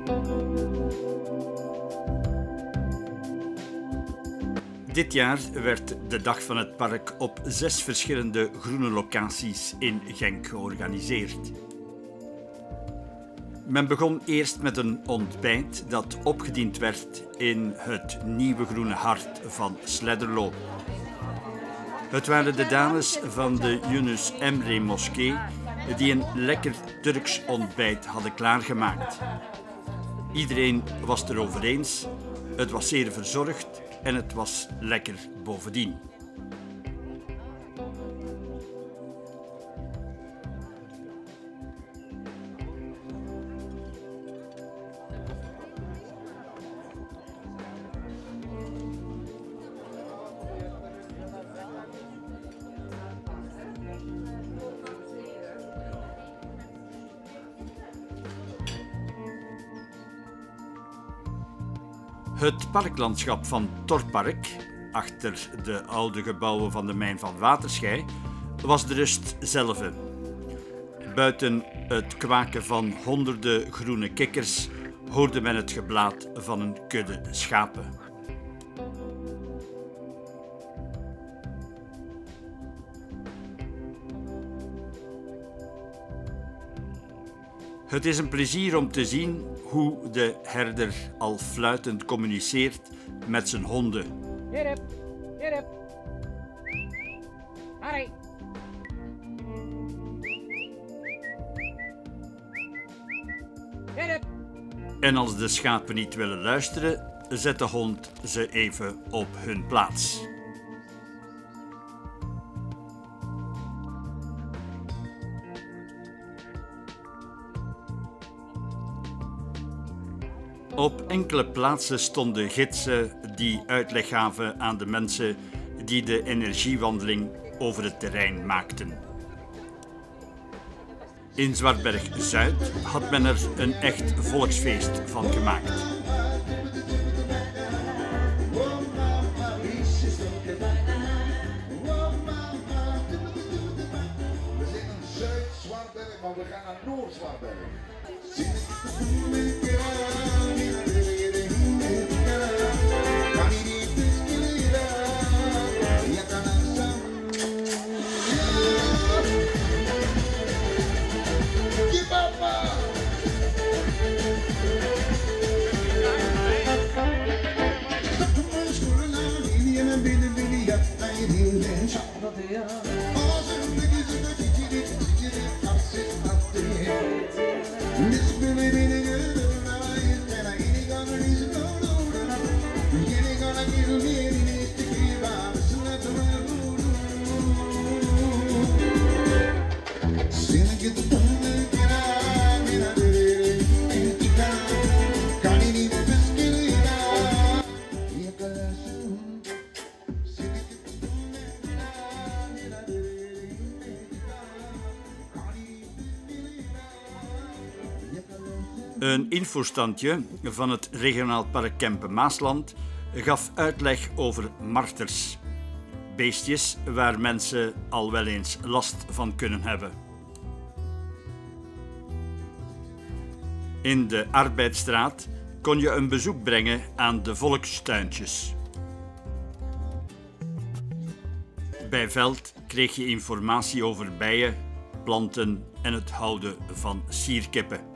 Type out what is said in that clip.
Dit jaar werd de Dag van het Park op 6 verschillende groene locaties in Genk georganiseerd. Men begon eerst met een ontbijt dat opgediend werd in het nieuwe groene hart van Sledderlo. Het waren de dames van de Yunus Emre moskee die een lekker Turks ontbijt hadden klaargemaakt. Iedereen was het erover eens, het was zeer verzorgd en het was lekker bovendien. Het parklandschap van Torpark, achter de oude gebouwen van de mijn van Waterschei, was de rust zelf. Buiten het kwaken van honderden groene kikkers hoorde men het geblaat van een kudde schapen. Het is een plezier om te zien hoe de herder al fluitend communiceert met zijn honden. Get up, get up. Hurry. Get up. En als de schapen niet willen luisteren, zet de hond ze even op hun plaats. Op enkele plaatsen stonden gidsen die uitleg gaven aan de mensen die de energiewandeling over het terrein maakten. In Zwartberg-Zuid had men er een echt volksfeest van gemaakt. We zingen Zuid-Zwartberg, maar we gaan naar Noord-Zwartberg. Een infostandje van het regionaal park Kempen-Maasland gaf uitleg over marters, beestjes waar mensen al wel eens last van kunnen hebben. In de Arbeidsstraat kon je een bezoek brengen aan de volkstuintjes. Bij Veld kreeg je informatie over bijen, planten en het houden van sierkippen.